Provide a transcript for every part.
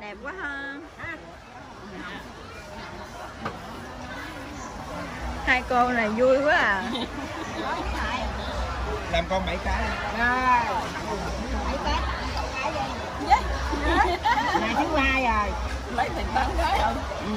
đẹp quá ha. Hai cô này vui quá à. Làm con 7 cái. Rồi. 7 cái. Ngày thứ 2 rồi. Lấy thịt 8 cái rồi.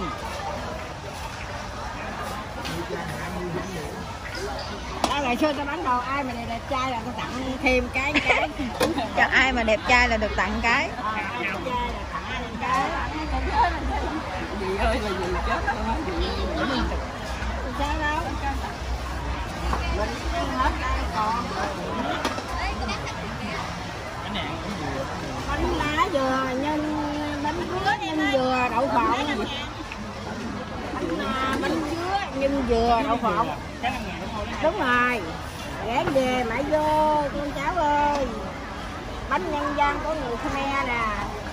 Đó, ngày xưa tao bán đồ ai mà đẹp trai là tao tặng thêm cái. Cho ai mà đẹp trai là được tặng cái. Đẹp trai là tặng cái. Dì ơi là dì chết luôn á. Sao đâu? Mình hết đây còn. Bánh lá dừa nhân bánh dứa nhân dừa đậu phộng. Bánh dứa nhân dừa đậu phộng. Đúng rồi. Ghé về mãi vô con cháu ơi. Bánh nhân dân của người Khmer nè.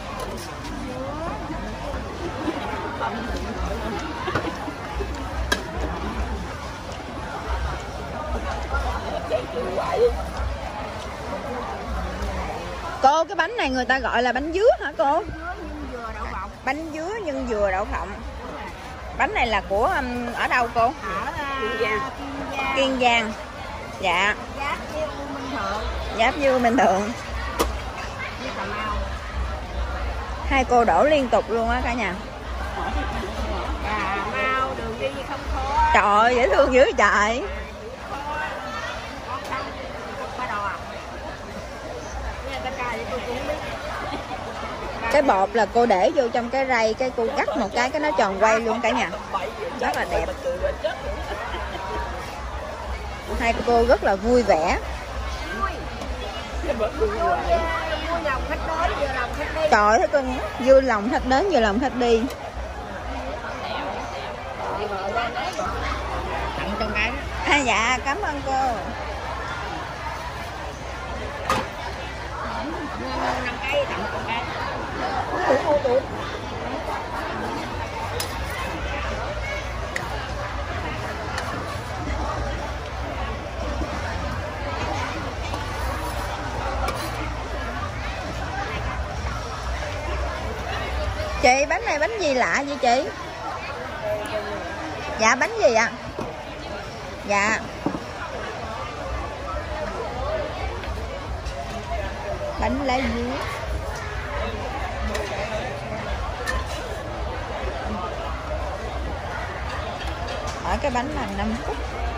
Cô, cái bánh này người ta gọi là bánh dứa hả cô? Bánh dứa nhân dừa đậu phộng. Bánh này là của ở đâu cô? Ở Kiên Giang. Dạ. Giáp với U Minh Thượng. Giáp với U Minh Thượng. Với Cà Mau. Hai cô đổ liên tục luôn á cả nhà. Cà Mau đường đi không khó. Trời ơi, dễ thương dữ trời. Cái bột là cô để vô trong cái rây, cái cô cắt một cái nó tròn quay luôn cả nhà. Rất là đẹp. Hai cô rất là vui vẻ. Trời ơi, con vui lòng khách đến vừa lòng khách đi. Tặng trong cái đó. Dạ, cảm ơn cô. 5 cái tặng trong cái. Chị, bánh này bánh gì lạ vậy chị? Dạ, bánh gì ạ? Dạ. Bánh lá dứa. Ở cái bánh là 5 phút.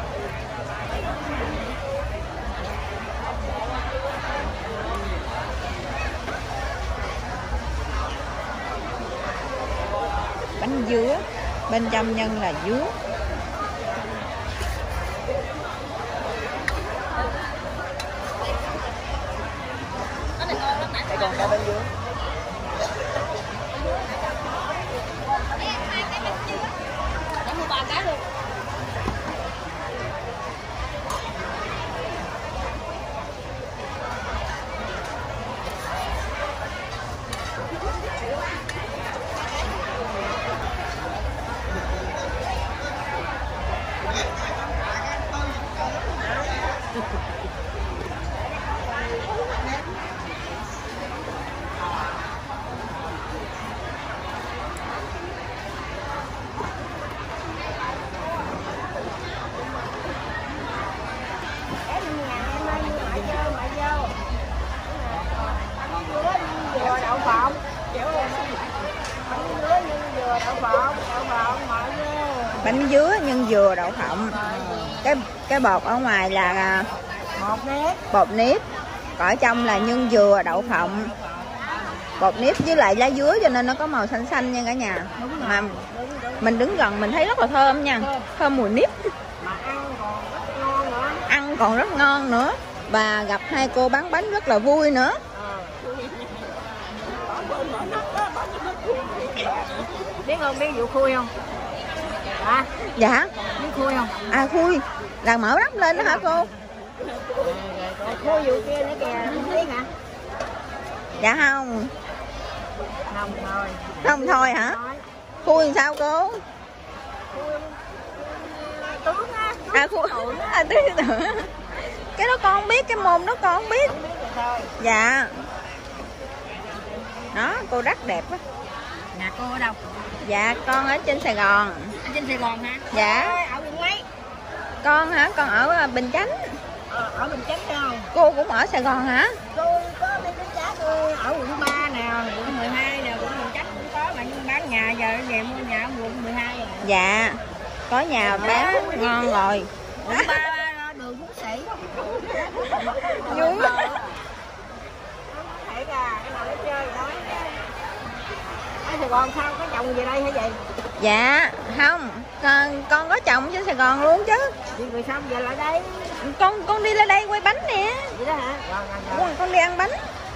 Bánh dứa, bên trong nhân là dứa. Đây còn cả bánh dứa. Để mua 3 cái luôn. Bánh dứa nhân dừa đậu phộng. Cái bột ở ngoài là bột nếp, ở trong là nhân dừa đậu phộng. Bột nếp với lại lá dứa cho nên nó có màu xanh xanh nha cả nhà. Mà mình đứng gần mình thấy rất là thơm nha, thơm mùi nếp. Ăn còn rất ngon nữa. Và gặp hai cô bán bánh rất là vui nữa. Biết không, biết vụ khui không? À, dạ. biết khui không? À, khui là mở nắp lên đó hả cô? Khui vụ kia nữa kìa, không biết hả? Dạ không. Không thôi. Không thôi hả? Khui làm sao cô? Tướng á. À, khui. À, tướng tượng. Cái đó con không biết, cái môn đó con không biết. Dạ. Đó, cô rất đẹp á. Nhà cô ở đâu? Dạ con ở trên Sài Gòn. Ở trên Sài Gòn hả? Dạ. Ở quận mấy? Con hả? Con ở Bình Chánh. Ở Bình Chánh đâu? Cô cũng ở Sài Gòn hả? Tôi có mấy đứa cháu tôi ở quận 3 nè, quận 12 nè, quận Bình Chánh cũng có, mà nhưng bán nhà giờ về mua nhà ở quận 12 rồi. Dạ. Có nhà bán ngon rồi. Quận 3 đường Phú Sĩ. Vui quá. Thấy ra cái nào để chơi đó. Ở Sài Gòn sao có chồng về đây hả vậy? Dạ không, con có chồng trên Sài Gòn luôn chứ. Vì sao về lại đây? Con đi lên đây quay bánh nè. Vậy đó hả? Con đi ăn bánh.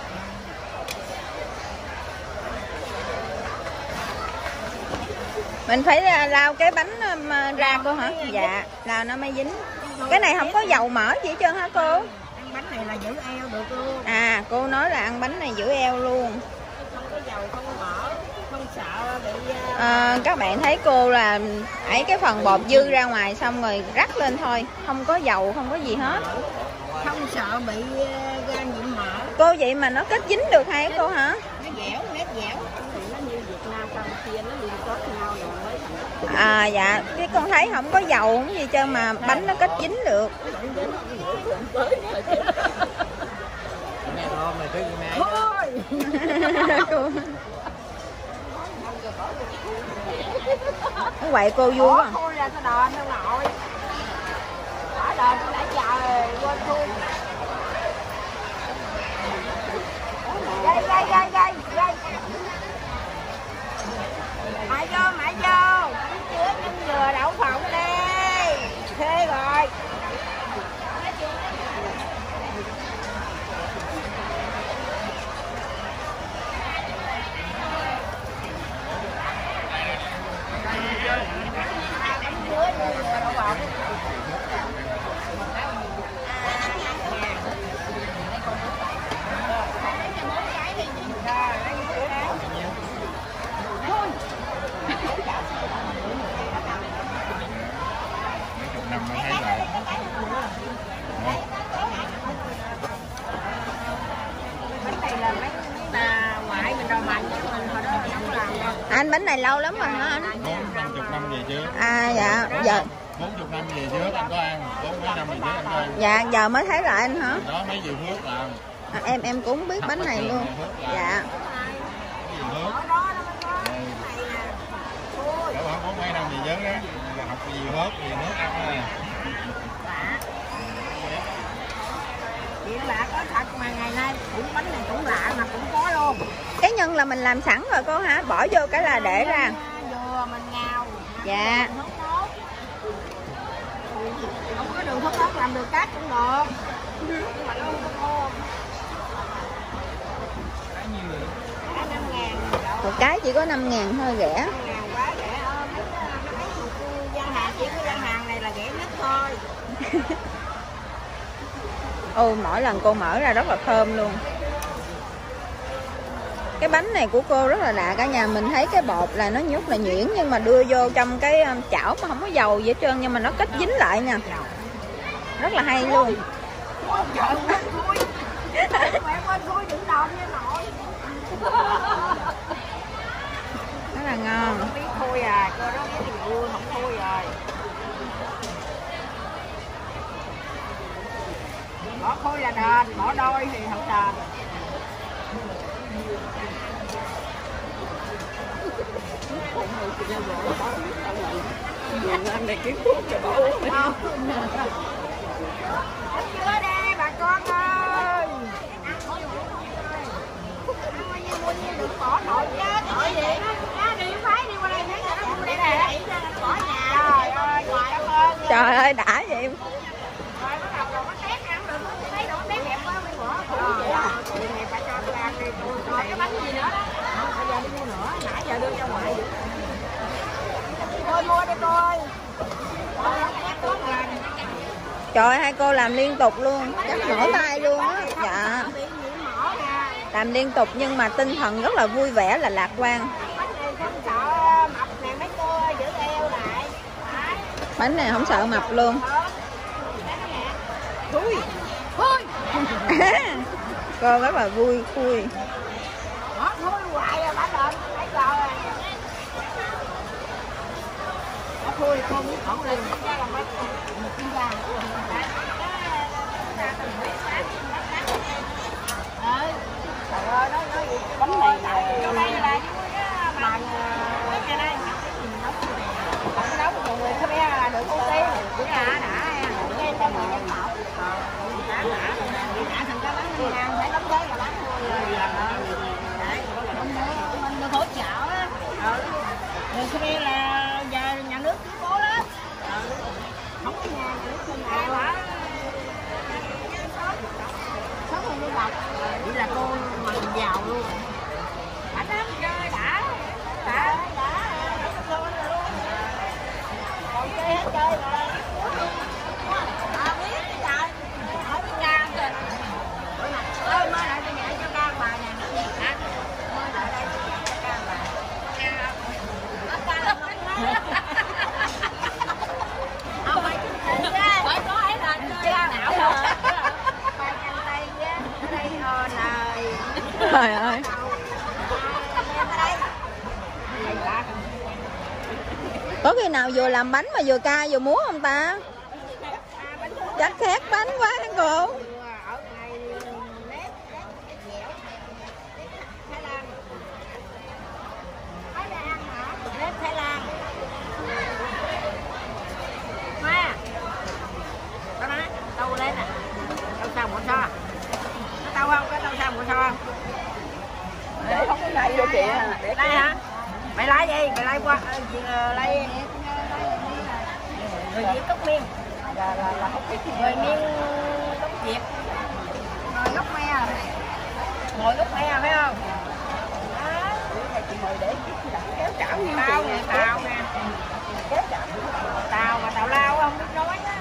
Mình phải lau cái bánh ra cô hả? Dạ, lau nó mới dính. Cái này không có dầu mỡ gì hết trơn hả cô? Ăn bánh này là giữ eo được luôn. À, cô nói là ăn bánh này giữ eo luôn. Không có dầu, không có mỡ, không sợ bị... Các bạn thấy cô là ấy cái phần bột dư ra ngoài xong rồi rắc lên thôi. Không có dầu, không có gì hết. Không sợ bị gan nhiễm mỡ. Cô vậy mà nó kết dính được hay cô hả? Nó dẻo, nếp dẻo. Nó như Việt Nam, Campuchia, nó liên kết nhau rồi mới thành. À dạ, cái con thấy không có dầu không gì trơn mà bánh nó kết dính được. Thôi. Nó quậy cô vui quá. Thôi là sao đền đâu nội. Ở đền tôi đã chờ quên tôi. Gây. Mãi vô. Chứa nhân dừa đậu phộng đi. Thế rồi. Anh bánh này lâu lắm rồi hả anh? 40-50 năm về trước. À dạ, giờ 40 năm về trước anh có ăn, 40 năm về trước anh có ăn. dạ giờ mới thấy lại anh hả? Đó mấy dì Phước làm. Em cũng biết bánh này luôn. Dạ. Dì Phước. Cỡ khoảng 40 năm về trước đó, là học dì Phước, dì nước ăn thôi. Chuyện lạ có thật mà ngày nay cũng bánh này cũng lạ mà cũng có luôn. Cái nhân là mình làm sẵn rồi cô hả? Bỏ vô cái là để ra. Dừa mình ngào. Dạ. Không có đường thốt nốt làm được cát cũng được. Nhưng mà nó không có ngon. Cái 5.000. Một cái chỉ có 5.000 thôi rẻ. 5.000 quá rẻ ôm. Gian hàng chỉ có gian hàng này là rẻ nhất thôi. Ôi mỗi lần cô mở ra rất là thơm luôn. Cái bánh này của cô rất là lạ cả nhà. Mình thấy cái bột là nó nhút là nhuyễn, nhưng mà đưa vô trong cái chảo mà không có dầu gì hết trơn, nhưng mà nó kết dính lại nha. Rất là hay luôn. Trời quên thui. Mẹ quên thui đừng đòn nha nội. Rất là ngon. Không biết thôi à, cô đó cái gì vui không thôi rồi. Bỏ khối là đền, bỏ đôi thì không đền. Anh này kiếm thuốc cho bà uống. Chưa đây bà con ơi. Mua như đừng bỏ tội chứ, tội gì? Đi phái đi qua đây thấy là nó mua đây nè. Bỏ nhà. Trời ơi, cảm ơn. Trời ơi đã vậy. Rồi bắt đầu rồi nó tét ăn được, thấy nó tét đẹp quá mới bỏ. Chuyện này phải cho tôi ăn đi, tôi cái bánh gì nữa đó. Bây giờ đi mua nữa, nãy giờ đưa ra ngoài. Thôi mua đi cô ơi. Trời ơi, hai cô làm liên tục luôn, chắc mỏi tay luôn á. Dạ. Làm liên tục nhưng mà tinh thần rất là vui vẻ, là lạc quan. Bánh này không sợ mập luôn. Cô rất là vui. Thôi hoài rồi bà lên, thấy rồi. bánh này vô đây là mà mấy nhà đây không nấu một người Khmer là được ưu tiên đã cái cho người dân tộc đã thành cái bánh Việt Nam phải đóng giấy là bán mình được hỗ trợ á người Khmer là nhà nước chiếu cố đó không có nhà nước bên nào hả sống người đi học chỉ là cô mà giàu luôn bánh lắm chơi đã còn chơi hết chơi mà biết trời hỏi biết ca kìa ơi mới lại tôi nhảy cho ca bà nè mới lại đây cho ca bà không phải phải có ấy là chơi não rồi ba chân tay á ở đây này Trời ơi. Có khi nào vừa làm bánh mà vừa ca vừa múa không ta? Chắc khét bánh quá hả cô? Nếp Thái Lan. Hoa. Đó má, đâu lên nè. Đâu sao một so. Có tao không? Có tao sao một so không? Để không có này cho chị à. Đây hả? Mày lấy gì? Mày lấy qua lấy người Việt gốc Miên. Là không biết Người Miên gốc Việt. Người gốc Me. Người gốc Me phải không? chị mời để kéo chảo như Tao nè, tao nè. kéo chảo. Tao mà tào lao không biết nói á.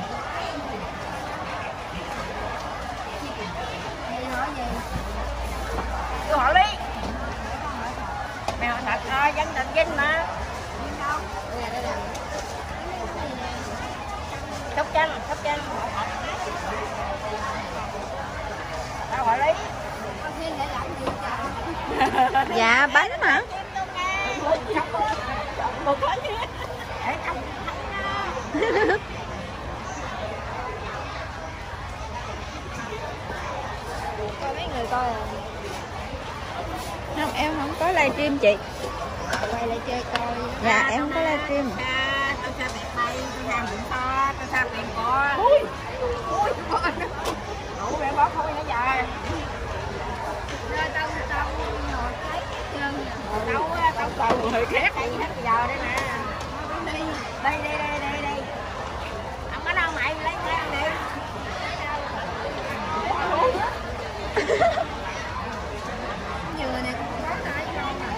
Hỏi gì? Tôi hỏi đi. Mày hỏi thật thôi, dân tình Vinh mà. Sóc Trăng. Tao hỏi lý. Dạ bánh hả? Một cái để trong coi mấy người coi Không, em không có livestream chị. quay lại chơi coi. Dạ em không có livestream. Tao xa bẹt bay, tao xa bụng to, tao xa bẹt cò. Ui đủ bẹt bó thôi nó dài. Tao ngồi thấy chân tao còn người khác đây hết giờ đây nè. Đây. Không có đâu mày lấy cái ăn đi. Dừa nè, có tay con nè.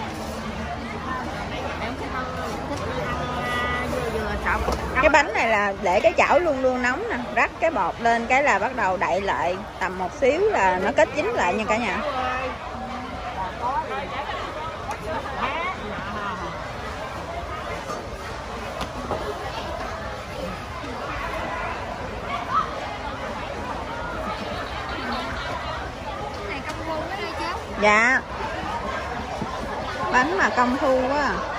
Em thích ăn dừa sống. Cái bánh này là để cái chảo luôn luôn nóng nè, rắc cái bột lên cái là bắt đầu đậy lại tầm một xíu là nó kết dính lại nha cả nhà. Dạ bánh mà công thu quá.